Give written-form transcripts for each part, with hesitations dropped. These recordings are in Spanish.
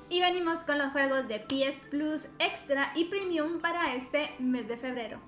Y venimos con los juegos de PS Plus Extra y Premium para este mes de febrero.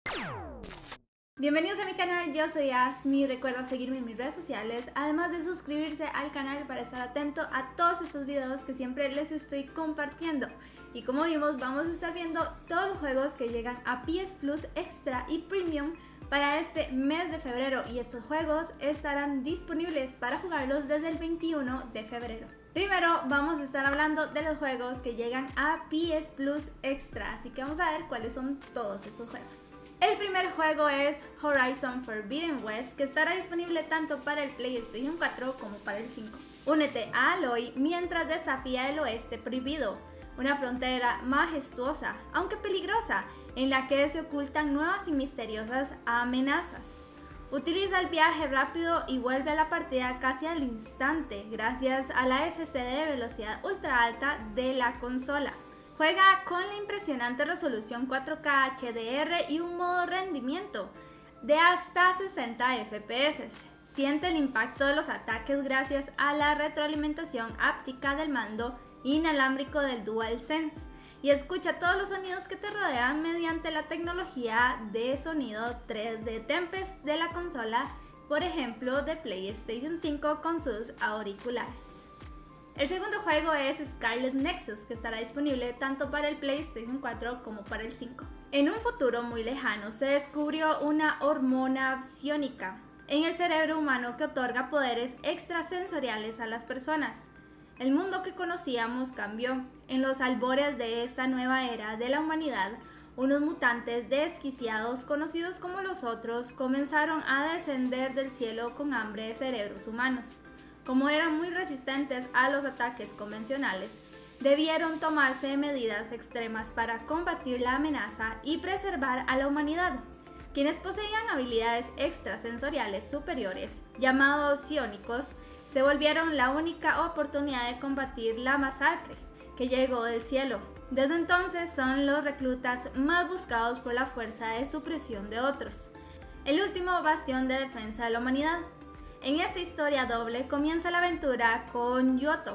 Bienvenidos a mi canal, yo soy Asmi, recuerda seguirme en mis redes sociales, además de suscribirse al canal para estar atento a todos estos videos que siempre les estoy compartiendo. Y como vimos, vamos a estar viendo todos los juegos que llegan a PS Plus Extra y Premium para este mes de febrero, y estos juegos estarán disponibles para jugarlos desde el 21 de febrero. Primero vamos a estar hablando de los juegos que llegan a PS Plus Extra, así que vamos a ver cuáles son todos esos juegos. El primer juego es Horizon Forbidden West, que estará disponible tanto para el PlayStation 4 como para el 5. Únete a Aloy mientras desafía el oeste prohibido, una frontera majestuosa, aunque peligrosa, en la que se ocultan nuevas y misteriosas amenazas. Utiliza el viaje rápido y vuelve a la partida casi al instante gracias a la SSD de velocidad ultra alta de la consola. Juega con la impresionante resolución 4K HDR y un modo rendimiento de hasta 60 FPS. Siente el impacto de los ataques gracias a la retroalimentación áptica del mando inalámbrico del DualSense y escucha todos los sonidos que te rodean mediante la tecnología de sonido 3D Tempest de la consola, por ejemplo de PlayStation 5 con sus auriculares. El segundo juego es Scarlet Nexus, que estará disponible tanto para el PlayStation 4 como para el 5. En un futuro muy lejano se descubrió una hormona psiónica en el cerebro humano que otorga poderes extrasensoriales a las personas. El mundo que conocíamos cambió. En los albores de esta nueva era de la humanidad, unos mutantes desquiciados conocidos como los Otros comenzaron a descender del cielo con hambre de cerebros humanos. Como eran muy resistentes a los ataques convencionales, debieron tomarse medidas extremas para combatir la amenaza y preservar a la humanidad. Quienes poseían habilidades extrasensoriales superiores, llamados psiónicos, se volvieron la única oportunidad de combatir la masacre que llegó del cielo. Desde entonces son los reclutas más buscados por la fuerza de supresión de otros, el último bastión de defensa de la humanidad. En esta historia doble comienza la aventura con Yoto,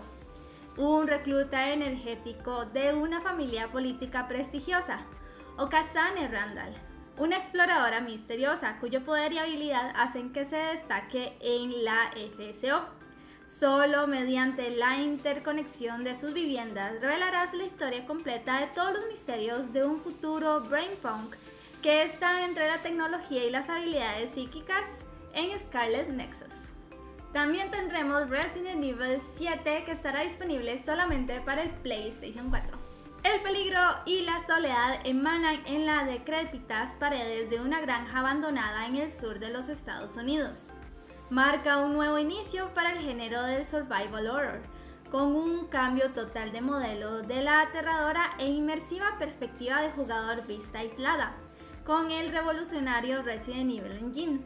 un recluta energético de una familia política prestigiosa, o Kazane Randall, una exploradora misteriosa cuyo poder y habilidad hacen que se destaque en la FSO. Solo mediante la interconexión de sus viviendas revelarás la historia completa de todos los misterios de un futuro brainpunk que está entre la tecnología y las habilidades psíquicas en Scarlet Nexus. También tendremos Resident Evil 7, que estará disponible solamente para el PlayStation 4. El peligro y la soledad emanan en las decrépitas paredes de una granja abandonada en el sur de los Estados Unidos. Marca un nuevo inicio para el género del survival horror, con un cambio total de modelo de la aterradora e inmersiva perspectiva de jugador vista aislada, con el revolucionario Resident Evil Engine.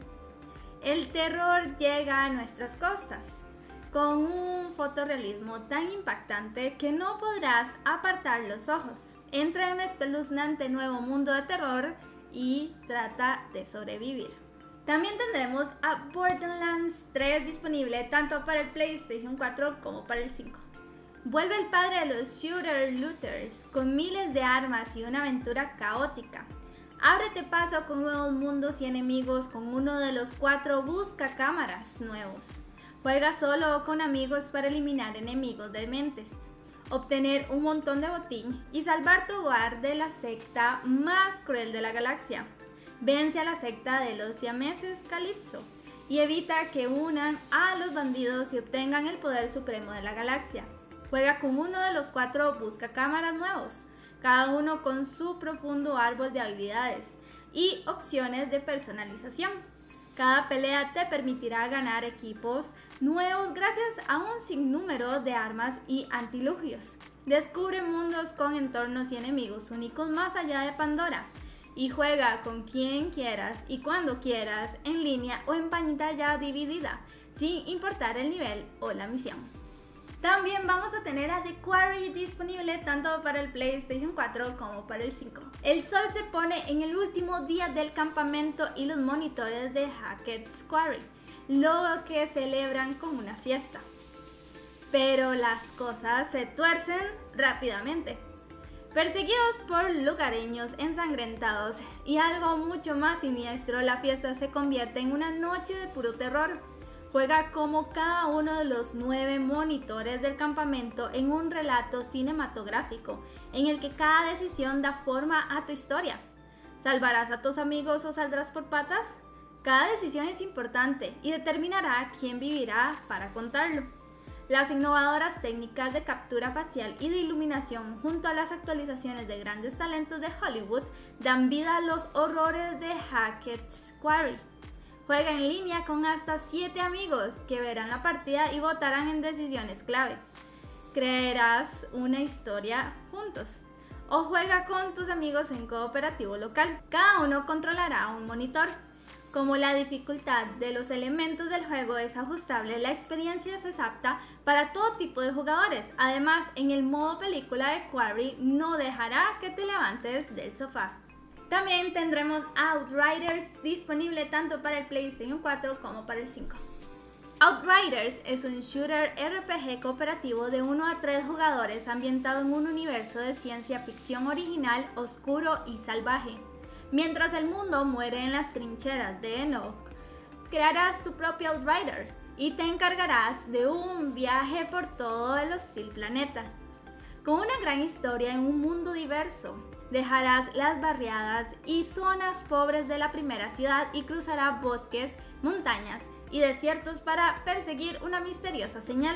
El terror llega a nuestras costas, con un fotorrealismo tan impactante que no podrás apartar los ojos. Entra en un espeluznante nuevo mundo de terror y trata de sobrevivir. También tendremos a Borderlands 3 disponible tanto para el PlayStation 4 como para el 5. Vuelve el padre de los shooter looters con miles de armas y una aventura caótica. Ábrete paso con nuevos mundos y enemigos con uno de los 4 buscacámaras nuevos. Juega solo o con amigos para eliminar enemigos dementes, obtener un montón de botín y salvar tu hogar de la secta más cruel de la galaxia. Vence a la secta de los siameses Calypso y evita que unan a los bandidos y obtengan el poder supremo de la galaxia. Juega con uno de los 4 buscacámaras nuevos, cada uno con su profundo árbol de habilidades y opciones de personalización. Cada pelea te permitirá ganar equipos nuevos gracias a un sinnúmero de armas y antilugios. Descubre mundos con entornos y enemigos únicos más allá de Pandora y juega con quien quieras y cuando quieras, en línea o en pantalla dividida, sin importar el nivel o la misión. También vamos a tener a The Quarry disponible tanto para el PlayStation 4 como para el 5. El sol se pone en el último día del campamento y los monitores de Hackett's Quarry, lo que celebran con una fiesta. pero las cosas se tuercen rápidamente. Perseguidos por lugareños ensangrentados y algo mucho más siniestro, la fiesta se convierte en una noche de puro terror. Juega como cada uno de los 9 monitores del campamento en un relato cinematográfico, en el que cada decisión da forma a tu historia. ¿Salvarás a tus amigos o saldrás por patas? Cada decisión es importante y determinará quién vivirá para contarlo. Las innovadoras técnicas de captura facial y de iluminación, junto a las actualizaciones de grandes talentos de Hollywood, dan vida a los horrores de Hackett's Quarry. Juega en línea con hasta 7 amigos que verán la partida y votarán en decisiones clave. Crearás una historia juntos. O juega con tus amigos en cooperativo local. Cada uno controlará un monitor. Como la dificultad de los elementos del juego es ajustable, la experiencia es apta para todo tipo de jugadores. Además, en el modo película de Quarry no dejará que te levantes del sofá. También tendremos Outriders disponible tanto para el PlayStation 4 como para el 5. Outriders es un shooter RPG cooperativo de 1 a 3 jugadores ambientado en un universo de ciencia ficción original, oscuro y salvaje. Mientras el mundo muere en las trincheras de Enoch, crearás tu propio Outrider y te encargarás de un viaje por todo el hostil planeta. Con una gran historia en un mundo diverso, dejarás las barriadas y zonas pobres de la primera ciudad y cruzarás bosques, montañas y desiertos para perseguir una misteriosa señal.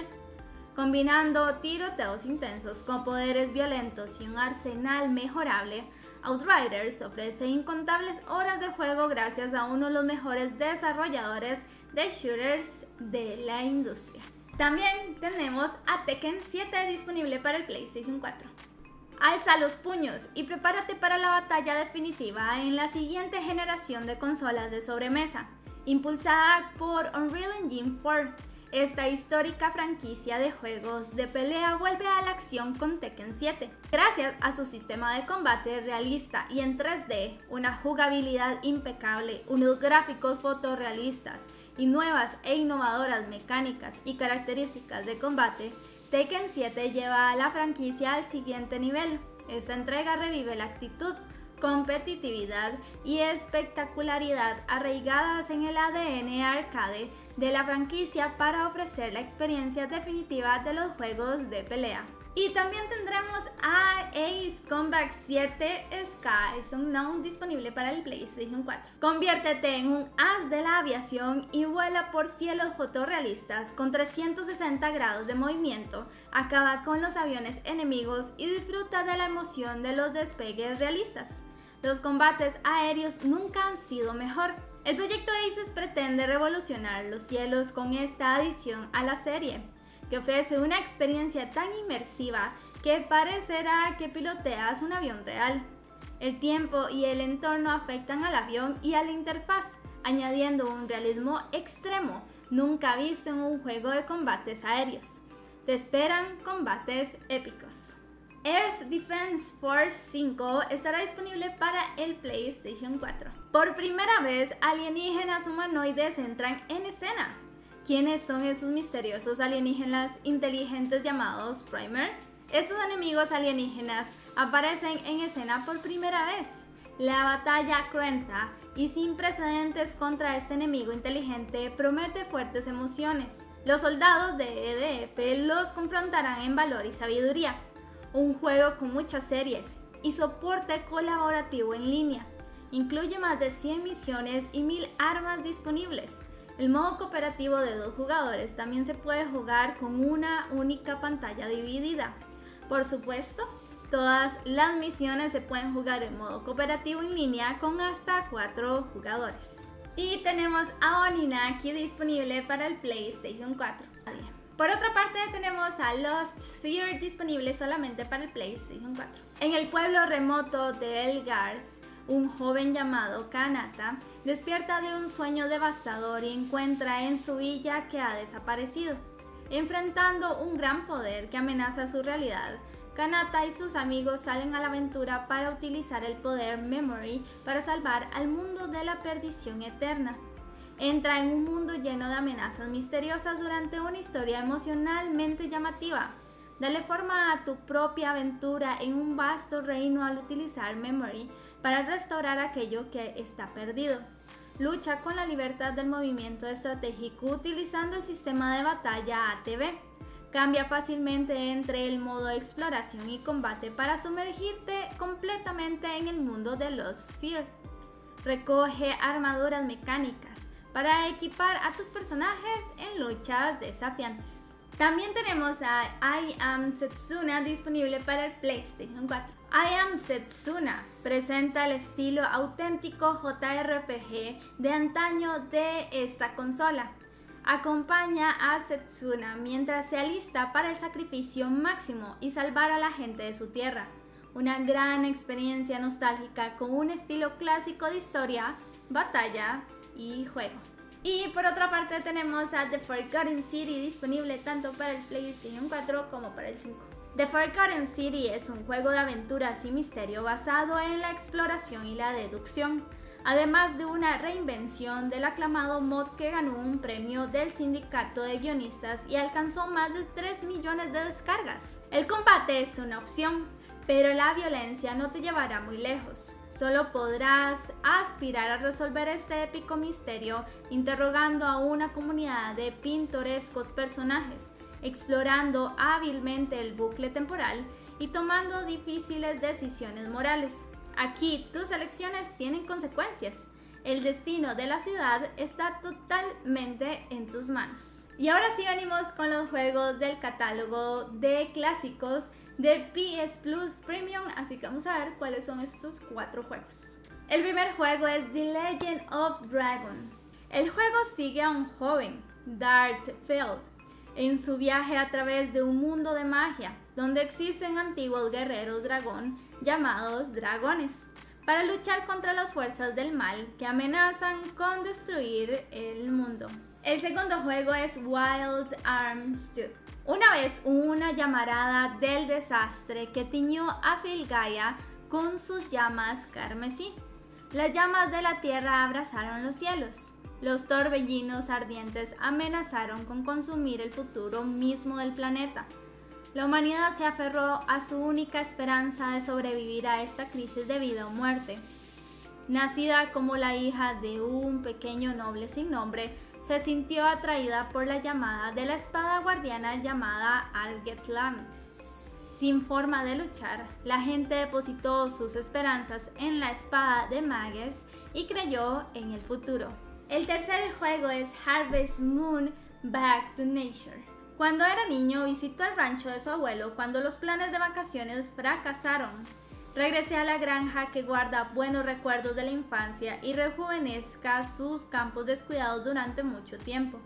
Combinando tiroteos intensos con poderes violentos y un arsenal mejorable, Outriders ofrece incontables horas de juego gracias a uno de los mejores desarrolladores de shooters de la industria. También tenemos a Tekken 7 disponible para el PlayStation 4. Alza los puños y prepárate para la batalla definitiva en la siguiente generación de consolas de sobremesa, impulsada por Unreal Engine 4. Esta histórica franquicia de juegos de pelea vuelve a la acción con Tekken 7. Gracias a su sistema de combate realista y en 3D, una jugabilidad impecable, unos gráficos fotorrealistas y nuevas e innovadoras mecánicas y características de combate, Tekken 7 lleva a la franquicia al siguiente nivel. Esta entrega revive la actitud, competitividad y espectacularidad arraigadas en el ADN arcade de la franquicia para ofrecer la experiencia definitiva de los juegos de pelea. Y también tendremos a Ace Combat 7 Skies Unknown disponible para el PlayStation 4. Conviértete en un as de la aviación y vuela por cielos fotorrealistas con 360 grados de movimiento, acaba con los aviones enemigos y disfruta de la emoción de los despegues realistas. Los combates aéreos nunca han sido mejor. El proyecto Aces pretende revolucionar los cielos con esta adición a la serie, que ofrece una experiencia tan inmersiva que parecerá que piloteas un avión real. El tiempo y el entorno afectan al avión y a la interfaz, añadiendo un realismo extremo nunca visto en un juego de combates aéreos. Te esperan combates épicos. Earth Defense Force 5 estará disponible para el PlayStation 4. Por primera vez, alienígenas humanoides entran en escena. ¿Quiénes son esos misteriosos alienígenas inteligentes llamados Primer? Estos enemigos alienígenas aparecen en escena por primera vez. La batalla cruenta y sin precedentes contra este enemigo inteligente promete fuertes emociones. Los soldados de EDF los confrontarán en valor y sabiduría. Un juego con muchas series y soporte colaborativo en línea. Incluye más de 100 misiones y 1000 armas disponibles. El modo cooperativo de 2 jugadores también se puede jugar con una única pantalla dividida. Por supuesto, todas las misiones se pueden jugar en modo cooperativo en línea con hasta 4 jugadores. Y tenemos a Oninaki disponible para el PlayStation 4. Por otra parte, tenemos a Lost Sphere disponible solamente para el PlayStation 4. En el pueblo remoto de Elgarth, un joven llamado Kanata despierta de un sueño devastador y encuentra en su villa que ha desaparecido. Enfrentando un gran poder que amenaza su realidad, Kanata y sus amigos salen a la aventura para utilizar el poder Memory para salvar al mundo de la perdición eterna. Entra en un mundo lleno de amenazas misteriosas durante una historia emocionalmente llamativa. Dale forma a tu propia aventura en un vasto reino al utilizar Memory para restaurar aquello que está perdido. Lucha con la libertad del movimiento estratégico utilizando el sistema de batalla ATB. Cambia fácilmente entre el modo exploración y combate para sumergirte completamente en el mundo de los Sphere. Recoge armaduras mecánicas para equipar a tus personajes en luchas desafiantes. También tenemos a I Am Setsuna disponible para el PlayStation 4. I Am Setsuna presenta el estilo auténtico JRPG de antaño de esta consola. Acompaña a Setsuna mientras se alista para el sacrificio máximo y salvar a la gente de su tierra. Una gran experiencia nostálgica con un estilo clásico de historia, batalla y juego. Y por otra parte tenemos a The Forgotten City disponible tanto para el PlayStation 4 como para el 5. The Forgotten City es un juego de aventuras y misterio basado en la exploración y la deducción, además de una reinvención del aclamado mod que ganó un premio del sindicato de guionistas y alcanzó más de 3 millones de descargas. El combate es una opción, pero la violencia no te llevará muy lejos. Solo podrás aspirar a resolver este épico misterio interrogando a una comunidad de pintorescos personajes, explorando hábilmente el bucle temporal y tomando difíciles decisiones morales. Aquí tus elecciones tienen consecuencias. El destino de la ciudad está totalmente en tus manos. Y ahora sí venimos con los juegos del catálogo de clásicos de PS Plus Premium, así que vamos a ver cuáles son estos 4 juegos. El primer juego es The Legend of Dragon. El juego sigue a un joven, Darth Feld, en su viaje a través de un mundo de magia, donde existen antiguos guerreros dragón llamados dragones, para luchar contra las fuerzas del mal que amenazan con destruir el mundo. El segundo juego es Wild Arms 2. Una vez una llamarada del desastre que tiñó a Filgaia con sus llamas carmesí. Las llamas de la tierra abrazaron los cielos. Los torbellinos ardientes amenazaron con consumir el futuro mismo del planeta. La humanidad se aferró a su única esperanza de sobrevivir a esta crisis de vida o muerte. Nacida como la hija de un pequeño noble sin nombre, se sintió atraída por la llamada de la espada guardiana llamada Argetlam. Sin forma de luchar, la gente depositó sus esperanzas en la espada de Mages y creyó en el futuro. El tercer juego es Harvest Moon Back to Nature. Cuando era niño visitó el rancho de su abuelo cuando los planes de vacaciones fracasaron. Regresé a la granja que guarda buenos recuerdos de la infancia y rejuvenezca sus campos descuidados durante mucho tiempo.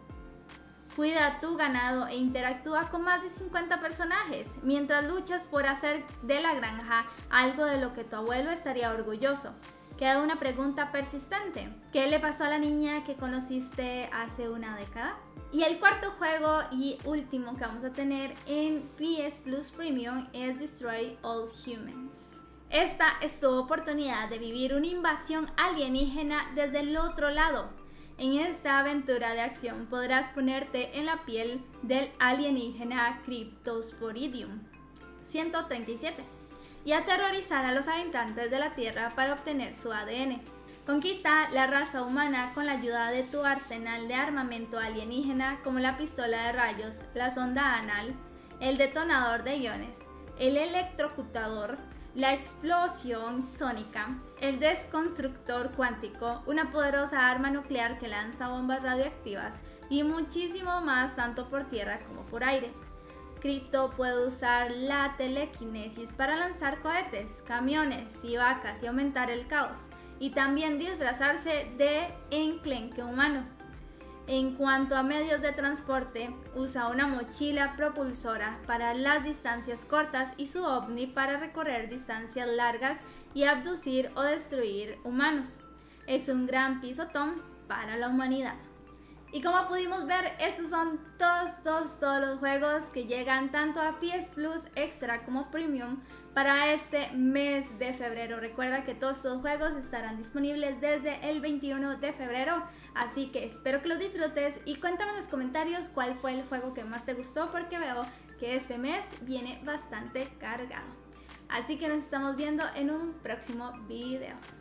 Cuida tu ganado e interactúa con más de 50 personajes, mientras luchas por hacer de la granja algo de lo que tu abuelo estaría orgulloso. Queda una pregunta persistente. ¿Qué le pasó a la niña que conociste hace una década? Y el cuarto juego y último que vamos a tener en PS Plus Premium es Destroy All Humans. Esta es tu oportunidad de vivir una invasión alienígena desde el otro lado. En esta aventura de acción podrás ponerte en la piel del alienígena Cryptosporidium 137 y aterrorizar a los habitantes de la Tierra para obtener su ADN. Conquista la raza humana con la ayuda de tu arsenal de armamento alienígena como la pistola de rayos, la sonda anal, el detonador de iones, el electrocutador, la explosión sónica, el desconstructor cuántico, una poderosa arma nuclear que lanza bombas radioactivas y muchísimo más tanto por tierra como por aire. Crypto puede usar la telequinesis para lanzar cohetes, camiones y vacas y aumentar el caos, y también disfrazarse de enclenque humano. En cuanto a medios de transporte, usa una mochila propulsora para las distancias cortas y su ovni para recorrer distancias largas y abducir o destruir humanos. Es un gran pisotón para la humanidad. Y como pudimos ver, estos son todos los juegos que llegan tanto a PS Plus Extra como Premium para este mes de febrero. Recuerda que todos estos juegos estarán disponibles desde el 21 de febrero, así que espero que los disfrutes y cuéntame en los comentarios cuál fue el juego que más te gustó, porque veo que este mes viene bastante cargado. Así que nos estamos viendo en un próximo video.